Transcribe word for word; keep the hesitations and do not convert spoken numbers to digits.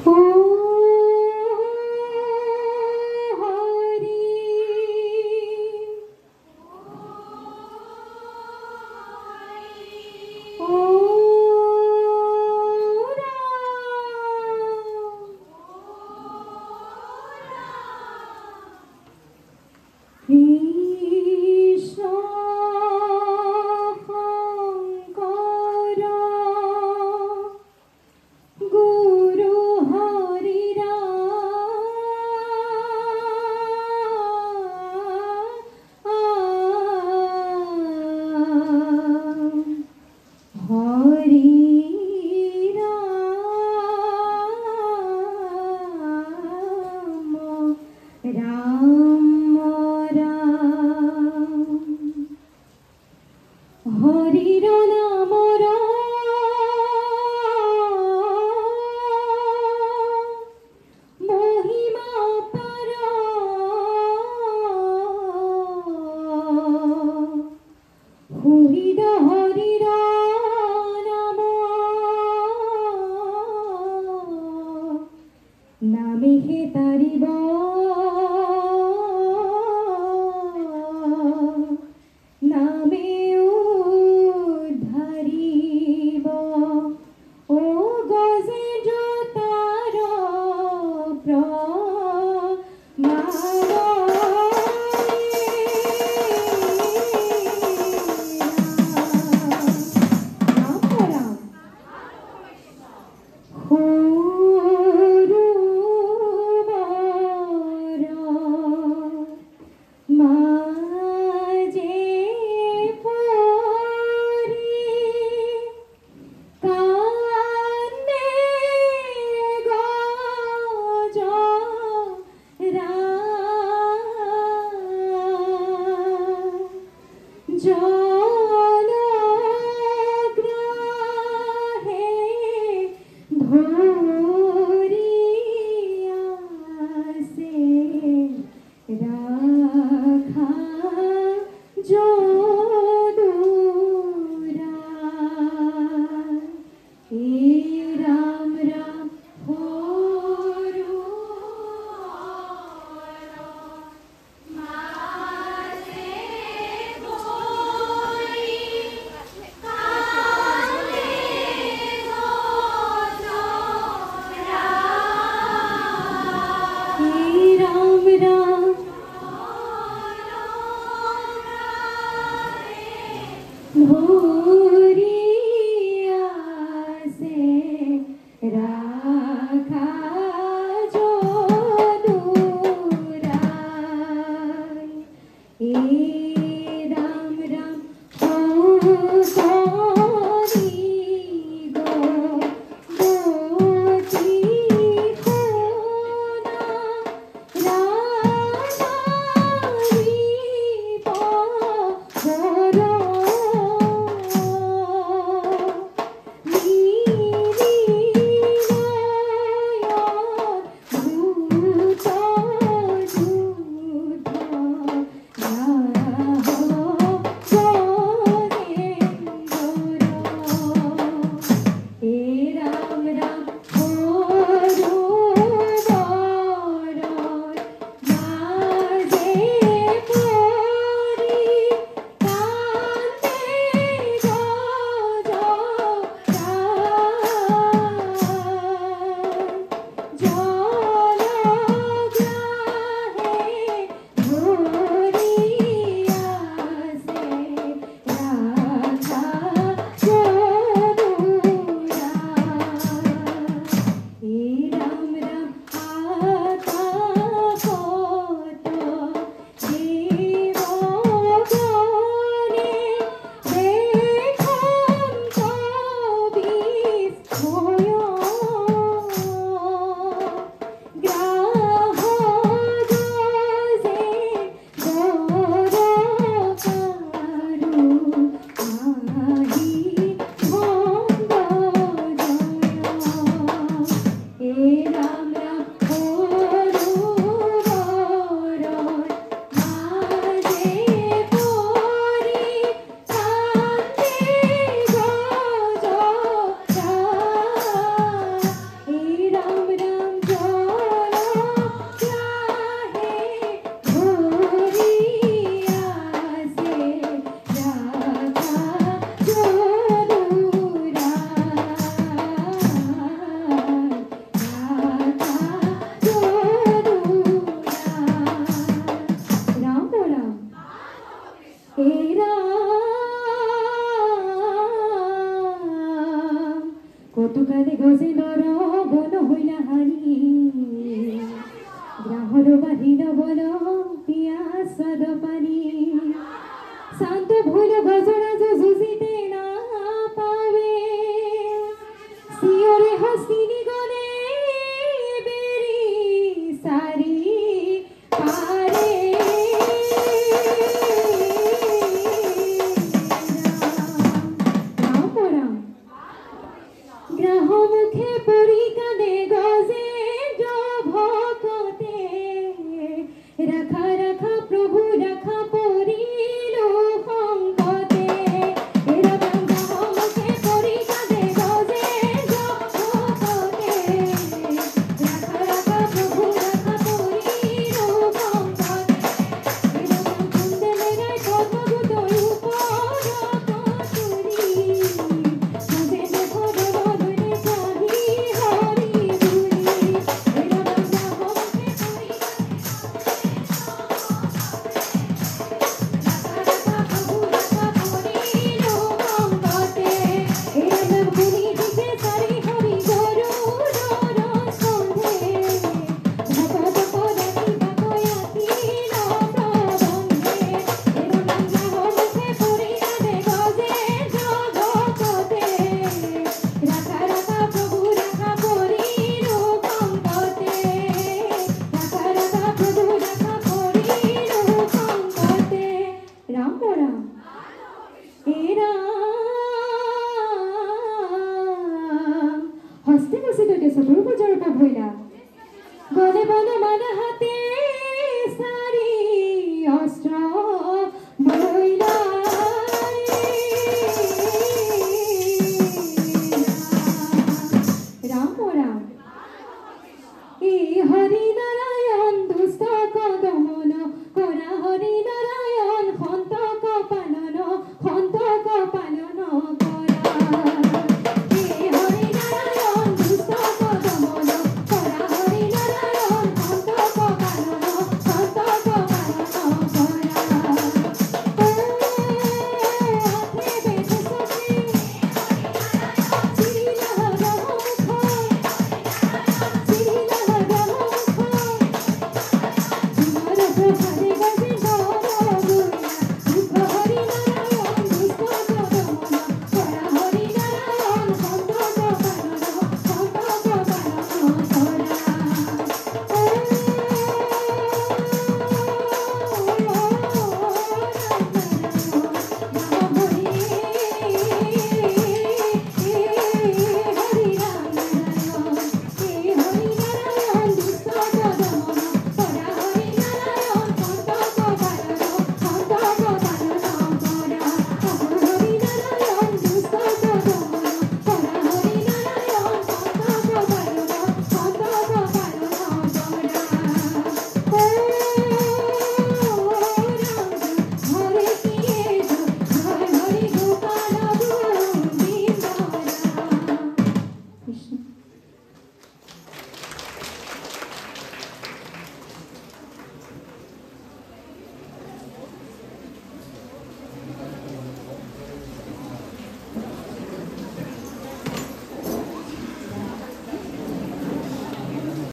Oh ঘর বাহির বল পিয়াসদ পানি শান্ত ভুল গজরাজ জুজিতে না পাবে সিওরে হসিনি গনে বেরি সারি পারে গ্রহ মুখে পরি কাঁদে গজে ভকতে রাখা রাখা প্রভু রাখা পরিল সংকতে এরকম গ্রহ মুখে পরি কাঁদে গজে ভকতে রাখা রাখা প্রভু রাখা পরিল সংকতে এরকম কুন্দলে গায় পদ্মগুত উপর কচুরি সাজে দেখো দেবদনে চাহি হরি বুড়ি এরকম গ্রহ মুখে পরি রাখা রাখা প্রভু রাখা পরিল সংকতে এরকম গুণী দিকে সারি হরি গরুর রসন্ধে ভকত পদাতি বাকয়াতিল প্রবন্ধে এরকম গ্রহ মুখে পরি কাঁদে গজে জগতে রাখা রাখা প্রভু রাখা পরিল সংকতে রাখা রাখা প্রভু রাখা পরিল সংকতে রাম রাম এ রাম হস্তে বসে তোকে সদর পূজার ভইলা গলে বলে মানা হাতে